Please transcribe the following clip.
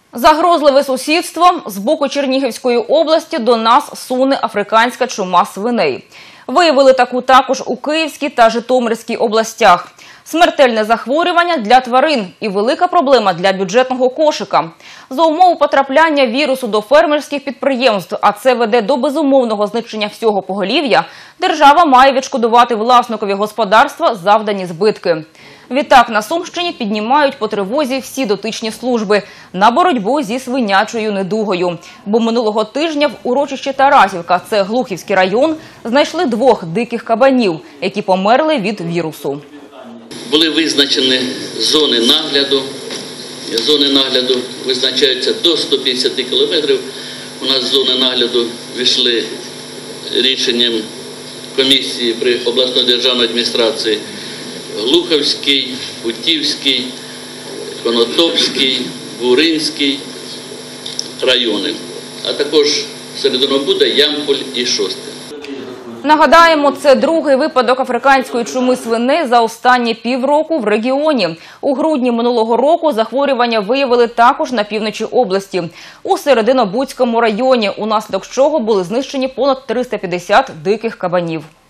Загрозливе сусідство. З боку Чернігівської області до нас суне африканська чума свиней. Виявили таку також у Київській та Житомирській областях. Смертельне захворювання для тварин і велика проблема для бюджетного кошика. За умови потрапляння вірусу до фермерських підприємств, а це веде до безумовного знищення всього поголів'я, держава має відшкодувати власникові господарства завдані збитки. Відтак на Сумщині піднімають по тривозі всі дотичні служби на боротьбу зі свинячою недугою. Бо минулого тижня в урочищі Тарасівка, це Глухівський район, знайшли 2 диких кабанів, які померли від вірусу. Були визначені зони нагляду. Зони нагляду визначаються до 150 кілометрів. У нас зони нагляду війшли рішенням комісії при обласної державної адміністрації Глухівський, Путівський, Конотопський, Буринський райони, а також Серединобуда, Ямполь і Шосте. Нагадаємо, це другий випадок африканської чуми свиней за останні півроку в регіоні. У грудні минулого року захворювання виявили також на півночі області, у Серединобудському районі, унаслідок чого були знищені понад 350 диких кабанів.